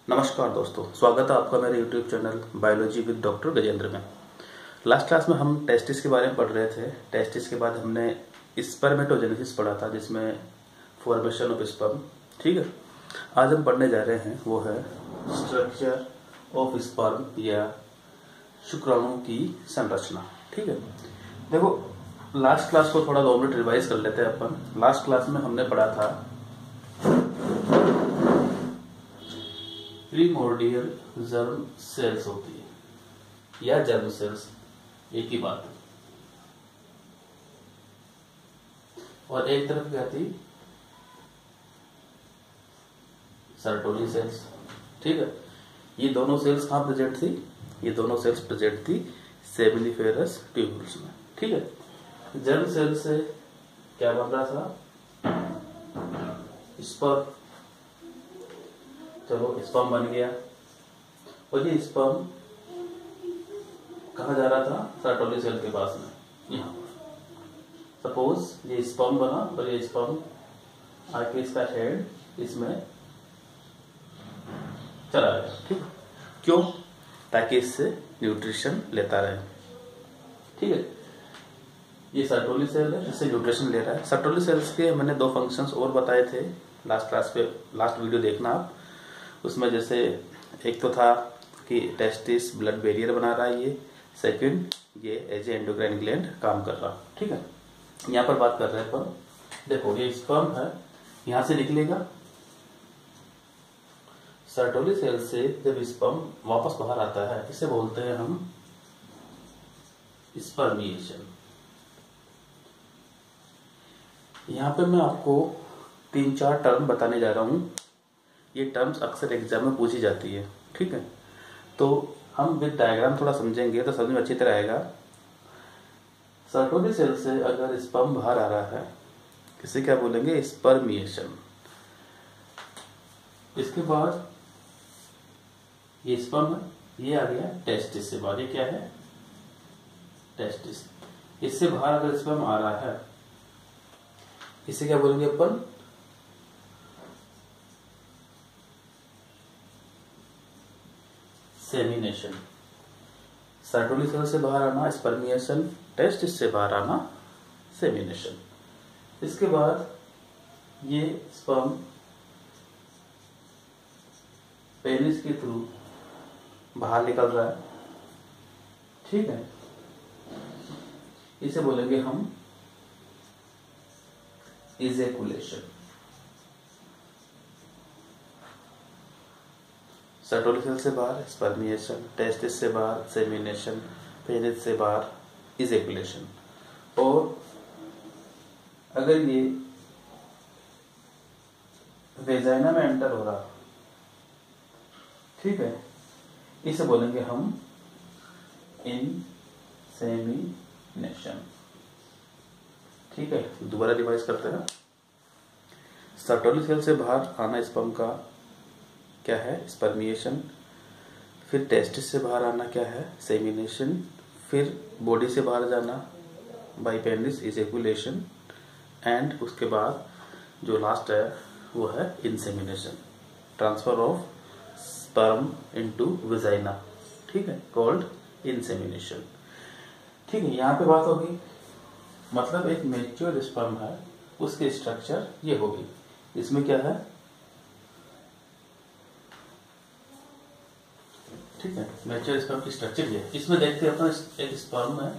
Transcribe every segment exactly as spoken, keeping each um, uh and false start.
नमस्कार दोस्तों, स्वागत है आपका मेरे YouTube channel biology with doctor Gajendra में। लास्ट क्लास में हम टेस्टिस के बारे में पढ़ रहे थे। टेस्टिस के बाद हमने स्पर्मेटोजेनेसिस पढ़ा था, जिसमें फॉर्मेशन ऑफ स्पर्म। ठीक है, आज हम पढ़ने जा रहे हैं वो है स्ट्रक्चर ऑफ स्पर्म या शुक्राणु की संरचना। ठीक है, देखो लास्ट क्लास को थोड़ा दो मिनट रिवाइज कर लेते हैं अपन। लास्ट क्लास में हमने पढ़ा था प्रीमोर्डियल जर्म सेल्स होती है या जर्म सेल्स, एक ही बात। और एक तरफ क्या थी, सर्टोली सेल्स। ठीक है, ये दोनों सेल्स कहां प्रेजेंट थी? ये दोनों सेल्स प्रेजेंट थी सेमिनिफेरस ट्यूब्यूल्स में। ठीक है, जर्म सेल से क्या बन रहा था? स्पर्म। चलो स्पर्म बन गया, और ये स्पर्म कहा जा रहा था? सर्टोली सेल के पास में। यहाँ सपोज ये स्पर्म बना और ये स्पर्म आके इसका हेड इसमें चला गया। ठीक, क्यों? ताकि इससे न्यूट्रिशन लेता रहे। ठीक है, ये सर्टोली सेल है, इससे न्यूट्रिशन ले रहा है। सर्टोली सेल्स के मैंने दो फंक्शंस और बताए थे लास्ट क्लास पे, लास्ट वीडियो देखना आप। उसमें जैसे एक तो था कि टेस्टिस ब्लड बैरियर बना रहा है, ये सेकंड ये एज ए एंडोक्राइन ग्लैंड काम कर रहा। ठीक है, यहाँ पर बात कर रहे हैं अपन। देखो ये स्पर्म है, यहां से निकलेगा सर्टोली सेल से। जब स्पर्म वापस बाहर आता है, इसे बोलते हैं हम स्पर्मिएशन। यहां पे मैं आपको तीन चार टर्म बताने जा रहा हूं। ये टर्म्स अक्सर एग्जाम में पूछी जाती है। ठीक है, तो हम विद डायग्राम थोड़ा समझेंगे तो समझ में अच्छी तरह आएगा। सर्टोली सेल से अगर स्पर्म बाहर आ रहा है, इसे क्या बोलेंगे? स्पर्मिएशन। इसके बाद ये स्पर्म है, ये आ गया टेस्टिस से बाहर। ये क्या है? टेस्टिस। इससे बाहर अगर स्पर्म आ रहा है, इसे क्या बोलेंगे अपन? सेमिनेशन। सर्टोली सेल से बाहर आना स्पर्मिएशन, टेस्टिस से बाहर आना सेमिनेशन। इसके बाद ये स्पर्म पेनिस के थ्रू बाहर निकल रहा है। ठीक है, इसे बोलेंगे हम इजेकुलेशन। सर्टोली सेल से बाहर स्पर्मिएशन, टेस्टिस से बाहर सेमिनेशन, पेनिस से बाहर इजेकुलेशन। और अगर ये वेजाइना में एंटर हो रहा, ठीक है, इसे बोलेंगे हम इनसेमिनेशन। ठीक है, दोबारा रिवाइज करते हैं। सर्टोली सेल से बाहर आना स्पर्म का क्या है? स्पर्मिएशन। फिर टेस्टिस से बाहर आना क्या है? सेमिनेशन। फिर बॉडी से बाहर जाना बाय पेनिस इजेकुलेशन। एंड उसके बाद जो लास्ट है वो है insemination, transfer of sperm into vagina. ठीक है, कॉल्ड इनसेमिनेशन। ठीक है, यहाँ पे बात होगी, मतलब एक मैच्योर स्पर्म है, उसकी स्ट्रक्चर ये होगी। इसमें क्या है? ठीक है, मैच्योर स्पर्म की स्ट्रक्चर ये। इसमें देखते हैं अपन, एक स्पर्म में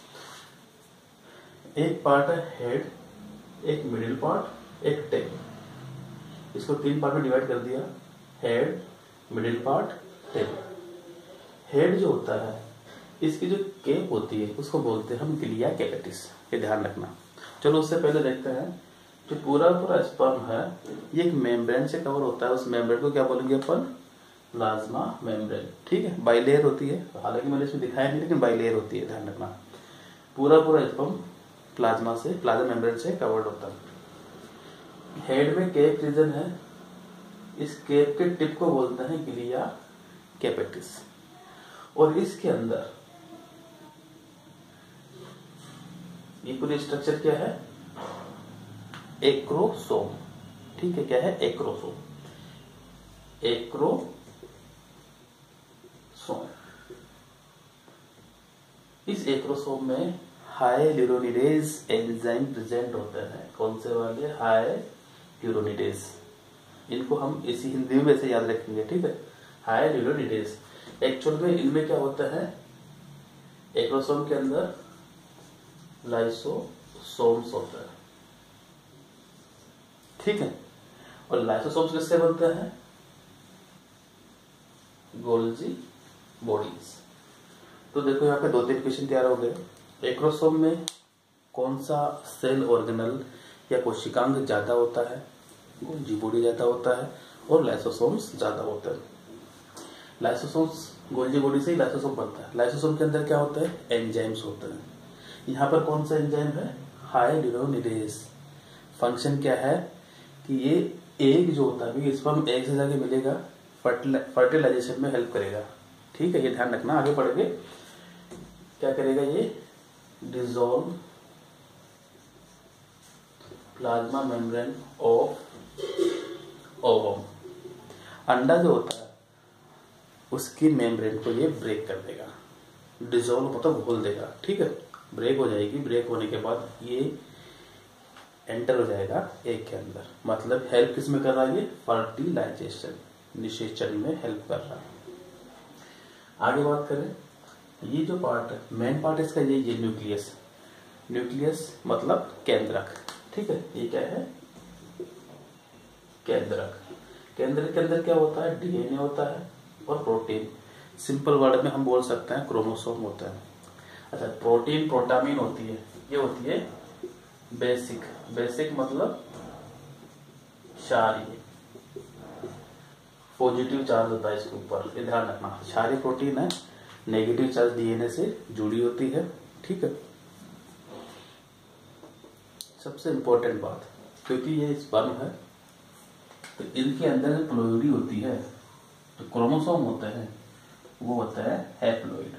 एक पार्ट है हेड, एक मिडिल पार्ट, एक टेल। इसको तीन पार्ट में डिवाइड कर दिया, head, middle part, tail. Head जो होता है, इसकी जो केप होती है उसको बोलते हैं हम गिलिया कैपेटिस। ये ध्यान रखना। चलो उससे पहले देखते हैं, जो पूरा पूरा स्पर्म है ये एक मेम्ब्रेन से कवर होता है। उस मेम्ब्रेन को क्या बोलेंगे अपन? Plasma membrane. ठीक है, बाइलेयर होती है, हालांकि मैंने इसमें दिखाया नहीं, लेकिन बाइलेयर होती है, ध्यान रखना। पूरा पूरा स्पर्म प्लाज्मा से, प्लाज्मा मेम्ब्रेन से कवर्ड होता है। हेड में केप रीजन है, इस केप के टिप को बोलते हैं गिलिया कैपेटिस। और इसके अंदर ये पूरी स्ट्रक्चर क्या है? एक्रोसोम। ठीक है, क्या है? एक्रोसोम। Acro acrosome. इस एक्रोसोम में हाइल्यूरोनिडेज एंजाइम प्रेजेंट होते हैं। कौन से वाले? हाइल्यूरोनिडेज। इनको हम इसी हिंदी में वैसे याद रखेंगे, ठीक है। हाइल्यूरोनिडेज एक्चुअल में इनमें क्या होता है, एक्रोसोम के अंदर लाइसोसोम्स होता है, ठीक है। और लाइसोसोम्स किससे बनते हैं? Golgi bodies. तो देखो यहाँ पे दो तीन क्वेश्चन तैयार हो गए। एक्रोसोम में कौन सा सेल ऑर्गेनल या कोशिकांग ज्यादा होता है? गोल्जी बॉडी ज्यादा होता है और लाइसोसोम्स ज्यादा होता है। लाइसोसोम्स, गोल्जी बॉडी से ही लाइसोसोम बनता है। लाइसोसोम के अंदर क्या होता है? एंजाइम्स होते हैं। यहाँ पर कौन सा एंजाइम है? हाइल्यूरोनिडेज। फंक्शन क्या है कि ये एग जो होता है, इस पर हम एग से जाके मिलेगा, फर्टिलाइजेशन में हेल्प करेगा, ठीक है। ये ध्यान रखना, आगे पढ़ेंगे। क्या करेगा ये? Dissolve plasma membrane of ovum. अंडा जो होता है उसकी मेम्ब्रेन को ये ब्रेक कर देगा। डिसॉल्व मतलब घोल देगा, ठीक है। ब्रेक हो जाएगी। ब्रेक होने के बाद ये एंटर हो जाएगा एग के अंदर। मतलब हेल्प किस में कर रहा है ये? फर्टिलाइजेशन, निषेचन में हेल्प कर रहा है। आगे बात करें, ये जो पार्ट है, मेन पार्ट इसका ये ये न्यूक्लियस। न्यूक्लियस मतलब केंद्रक, ठीक है। ये क्या है? केंद्रक। केंद्रक के अंदर क्या होता है? डीएनए होता है और प्रोटीन। सिंपल वर्ड में हम बोल सकते हैं क्रोमोसोम होता है। अच्छा, प्रोटीन प्रोटामीन होती है, ये होती है बेसिक। बेसिक मतलब क्षारीय, पॉजिटिव चार्ज होता है इसके ऊपर, ये ध्यान रखना। क्षारीय प्रोटीन है, नेगेटिव चार्ज डीएनए से जुड़ी होती है, ठीक है। सबसे इंपॉर्टेंट बात, क्योंकि ये स्पर्म है तो इनके अंदर जो प्लोइडी होती है, तो क्रोमोसोम होते हैं, वो होता है हैप्लोइड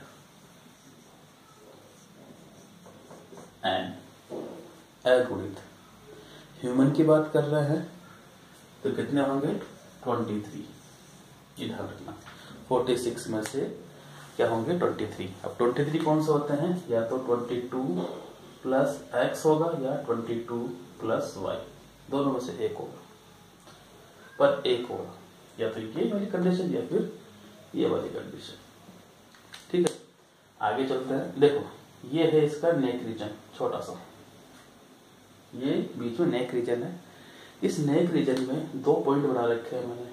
एंड अगुणित। ह्यूमन की बात कर रहे हैं तो कितने होंगे? तेईस। ये ध्यान रखना, छियालीस में से क्या होंगे? तेईस। अब तेईस कौन से होते हैं? या तो बाईस प्लस एक्स होगा या बाईस प्लस वाई, दोनों में से एक होगा, पर एक होगा। या तो ये वाली कंडीशन या फिर ये वाली कंडीशन, ठीक है। आगे चलते हैं। देखो, ये है इसका नेक रीजन, छोटा सा, ये बीच में नेक रीजन है। इस नेक रीजन में दो पॉइंट बना रखे हैं मैंने।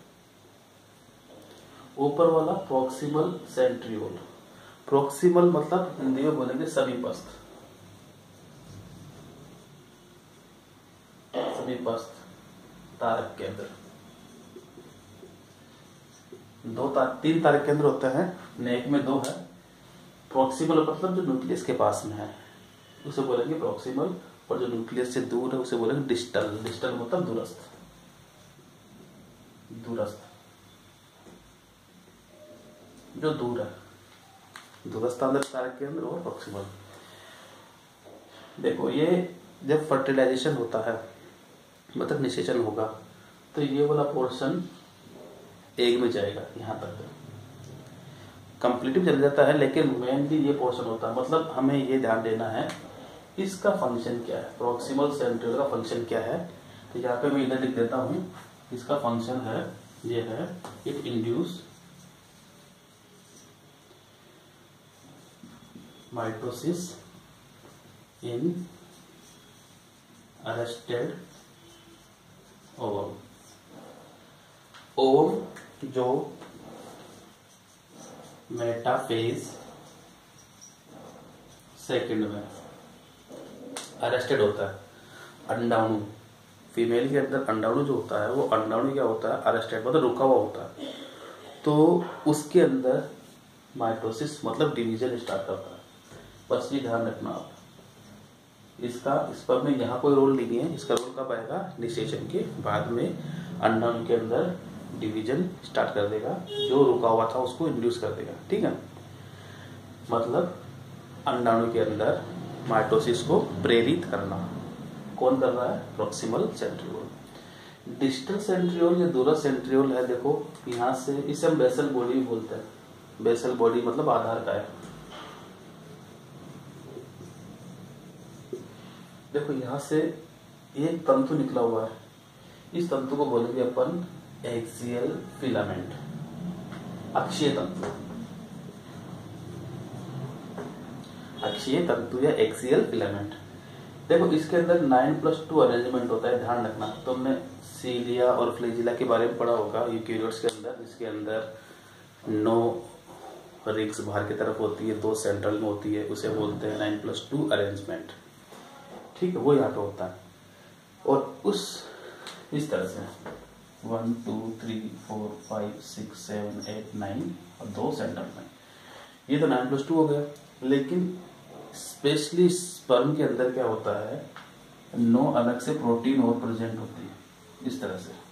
ऊपर वाला प्रॉक्सिमल सेंट्रियोल। प्रॉक्सिमल मतलब हिंदी में बोलेंगे समीपस्थ, समीपस्थ तारक केंद्र। दो तार, तीन तारक केंद्र होते हैं, नेक में दो है। प्रॉक्सिमल मतलब जो न्यूक्लियस के पास में है उसे बोलेंगे प्रॉक्सिमल, और जो न्यूक्लियस से दूर है उसे बोलेंगे डिस्टल। डिस्टल मतलब दूरस्थ, दूरस्थ जो दूर है, दूरस्थ तारक केंद्र और प्रॉक्सिमल। देखो, ये जब फर्टिलाइजेशन होता है, मतलब निषेचन होगा, तो ये वाला पोर्शन एग में जाएगा, यहां तक कंप्लीटिव चल जाता है, लेकिन मेनली ये पोर्शन होता है। मतलब हमें ये ध्यान देना है इसका फंक्शन क्या है, प्रॉक्सिमल सेंट्रियोल का फंक्शन क्या है। तो यहाँ पे मैं इधर लिख देता हूं, इसका फंक्शन है, ये है, it induce mitosis in arrested ovum. Ovum जो मेटाफेज सेकंड में अरेस्टेड होता है। अंडाणु, फीमेल के अंदर अंडाणु जो होता है, वो अंडाणु क्या होता है? अरेस्टेड मतलब रुका हुआ होता है। तो उसके अंदर माइटोसिस मतलब डिवीजन स्टार्ट करता है। बस ये ध्यान रखना आप। इसका इस पर में यहाँ कोई रोल नहीं है, इसका रोल कब आएगा? निषेचन के बाद में अंडाणु के अंदर डिवीजन स्टार्ट कर देगा, जो रुका हुआ था उसको इंड्यूस कर देगा, ठीक है। मतलब अंडाणु के अंदर माइटोसिस को प्रेरित करना कौन कर रहा है? Proximal centriole. डिस्टल सेंट्रियोल या दूरस्थ सेंट्रियोल है, देखो यहाँ से, इसे हम बेसल बॉडी बोलते हैं, बेसल बॉडी मतलब आधार का है। देखो यहां से एक तंतु निकला हुआ है, इस तंतु को बोलेंगे अपन एक्सियल फिलामेंट, अक्षीय तंतु, अक्षीय तंतु या एक्सियल फिलामेंट। देखो इसके अंदर नाइन प्लस टू अरेंजमेंट होता है, ध्यान रखना। तुमने सीलिया और फ्लैजिला के बारे में पढ़ा होगा यूकेरियोट्स के अंदर, जिसके अंदर नौ रिंग्स बाहर की तरफ होती है, दो सेंट्रल में होती है, उसे बोलते हैं नाइन प्लस टू अरेंजमेंट। ठीक है, वो यहाँ पे होता है। और उस इस तरह से one two three four five six seven eight nine और दो सेंटर में, ये तो नाइन प्लस टू हो गया। लेकिन स्पेशली स्पर्म के अंदर क्या होता है, नौ अलग से प्रोटीन और प्रेजेंट होती है इस तरह से।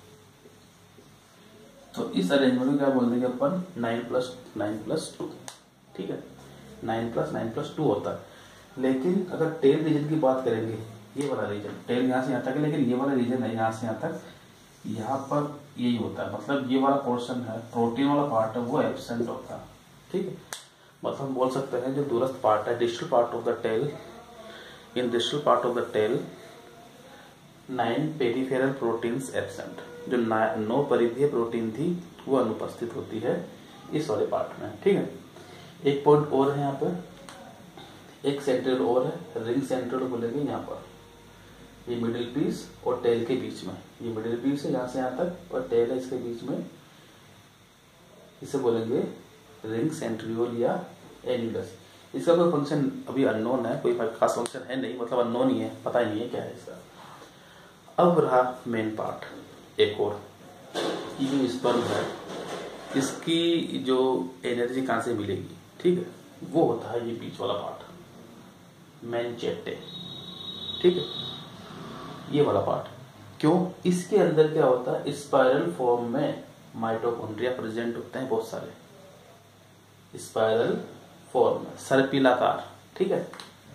तो इस अरेंजमेंट में क्या बोल देंगे अपन, nine plus nine plus two. ठीक है, nine plus nine plus two होता है। लेकिन अगर टेल रीजन की बात करेंगे, ये वाला रीजन, टेल यहाँ से यहाँ तक है, लेकिन ये वाला रीजन है यहाँ से यहाँ तक, यहाँ पर यही होता है। मतलब ये वाला पोर्शन है, प्रोटीन वाला पार्ट है, वो एब्सेंट होता है। ठीक है, मतलब हम बोल सकते हैं जो दूरस्थ पार्ट है, distal part of the tail, in distal part of the tail nine peripheral proteins absent. जो नौ परिधीय प्रोटीन थी वो अनुपस्थित होती है इस वाले पार्ट में। ठीक है, एक पॉइंट और है यहाँ पर, एक सेंट्रोइड और है, रिंग सेंट्रोइड बोलेंगे यहाँ पर, ये मिडिल पीस और टेल के बीच में, ये मिडिल पीस है यहाँ से यहाँ तक और टेल है इसके बीच में, इसे बोलेंगे रिंग सेंट्रियोल या एन्यूलस। इसका कोई फंक्शन अभी अननोन है, कोई खास फंक्शन है नहीं, मतलब अननोन ही है, पता ही नहीं है क्या है इसका। अब रहा मेन पार्ट एक और, ये जो स्पर्म है इसकी जो एनर्जी कहाँ से मिलेगी, ठीक है, वो होता है ये बीच वाला पार्ट, मैनचेटे। ठीक है, ये वाला पार्ट। क्यों, इसके अंदर क्या होता है, स्पाइरल फॉर्म में माइटोकॉन्ड्रिया प्रेजेंट होते हैं बहुत सारे, स्पाइरल फॉर्म में, सर्पिलाकार। ठीक है,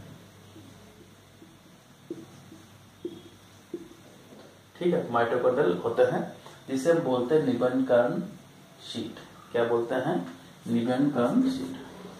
ठीक है, माइटोकॉन्ड्रियल होते हैं, जिसे हम बोलते हैं निबंधकरण शीट। क्या बोलते हैं, निबंधकरण शीट।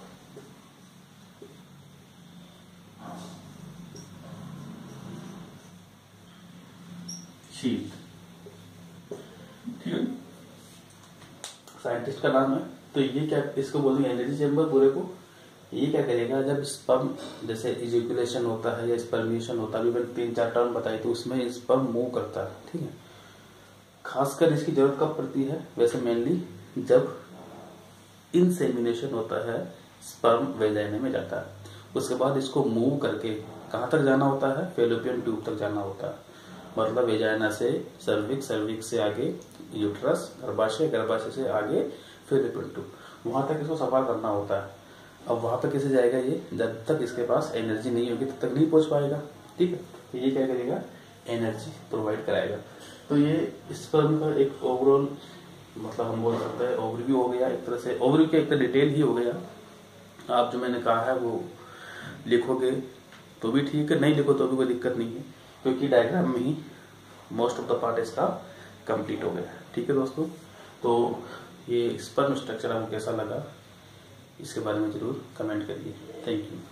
शीट, ठीक है, साइंटिस्ट का नाम है। तो ये क्या, इसको बोलते हैं एनर्जी चेंबर पूरे को। ये क्या करेगा, जब स्पर्म जैसे इजैकुलेशन होता है या स्पर्मिएशन होता है, मैंने तीन चार टर्म बताई थी, उसमें स्पर्म मूव करता है। ठीक है, खासकर इसकी जरूरत कब पड़ती है, वैसे मेनली जब इंसेमिनेशन होता है, स्पर्म वेजाइना में जाता है, उसके बाद इसको मूव करके कहाँ तक जाना होता है, फेलोपियन ट्यूब तक जाना होता है। मतलब वेजाइना से सर्विक्स, सर्विक्स से आगे यूट्रस, गर्भाशय, गर्भाशय से आगे फेलोपियन ट्यूब, वहां तक इसको सफर करना होता है। अब वहां पे कैसे जाएगा ये, जब तक इसके पास एनर्जी नहीं होगी तब तक नहीं पहुंच पाएगा। ठीक है, तो ये क्या करेगा, एनर्जी प्रोवाइड कराएगा। तो ये स्पर्म का एक ओवरऑल, मतलब हम बोल सकते हैं ओवरव्यू हो गया, एक तरह से ओवरव्यू के एक डिटेल ही हो गया। आप जो मैंने कहा है वो लिखोगे तो भी ठीक है, नहीं लिखो तो भी कोई दिक्कत नहीं है, क्योंकि डायग्राम में ही मोस्ट ऑफ द पार्ट इसका कंप्लीट हो गया। ठीक है दोस्तों, तो ये स्पर्म स्ट्रक्चर आपको कैसा लगा, इसके बारे में जरूर कमेंट करिए। Thank you.